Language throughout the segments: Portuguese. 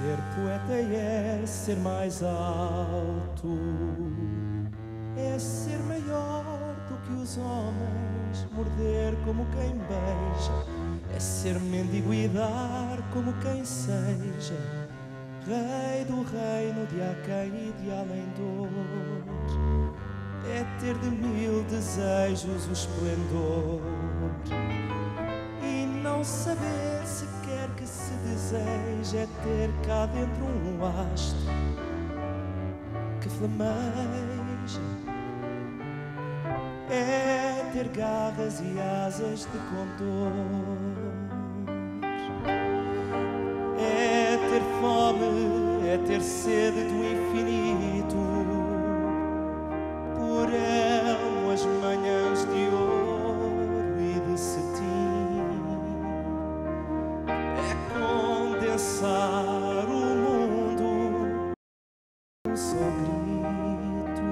Ser poeta é ser mais alto, é ser maior do que os homens, morder como quem beija, é ser mendigo e dar como quem seja, rei do reino de aquém e de além-dor. É ter de mil desejos o esplendor e não saber sequer que se deseja. É ter cá dentro um astro que flameja, é ter garras e asas de condor, é ter fome, é ter sede do infinito. Por elmo as manhãs de ouro e de cetim, é condensar o mundo num só grito.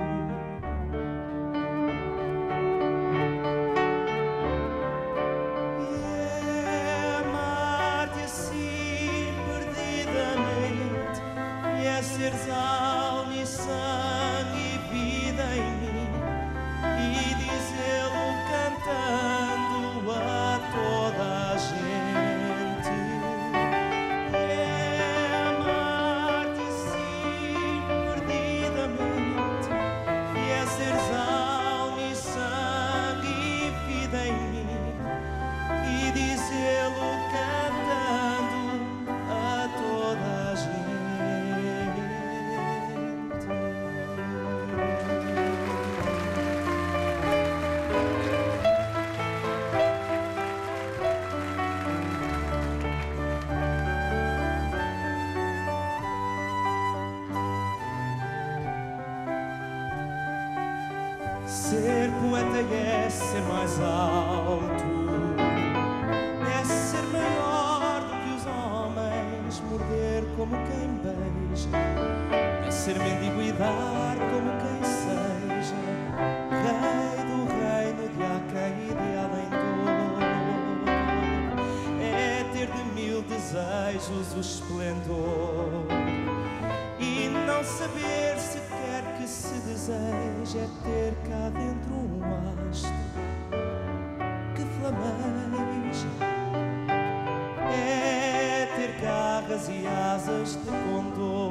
E é amar-te assim perdidamente, e é seres alma e sangue e vida em mim, e dizê-lo cantando a toda a gente. É amar-te assim perdidamente, e é seres alma e sangue e vida em mim, e dizê-lo cantando a toda a gente. Ser poeta é ser mais alto, é ser maior do que os homens, morder como quem beija, é ser mendigo e dar como quem seja, rei do reino de aquém e de além-dor. É ter de mil desejos o esplendor e não saber sequer que se deseja. É ter cá dentro um astro que flameja, é ter garras e asas de condor,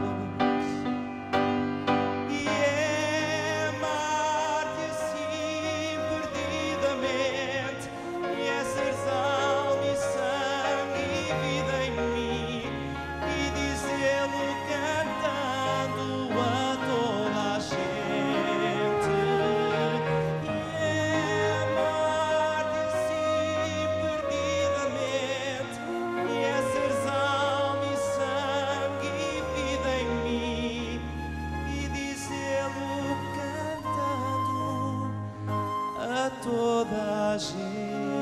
e é amar-te assim perdidamente, e é seres alma e sangue e vida em mim, e dizê-lo cantando a toda a gente. E é amar-te assim perdidamente, e é seres alma e sangue e vida em mim, e dizê-lo cantando a toda a gente.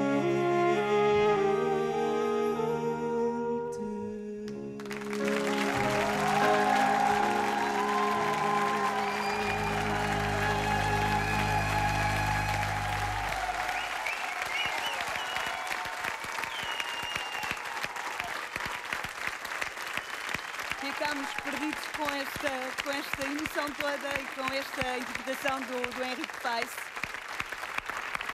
Ficámos perdidos com esta emoção toda e com esta interpretação do Henrique Paes.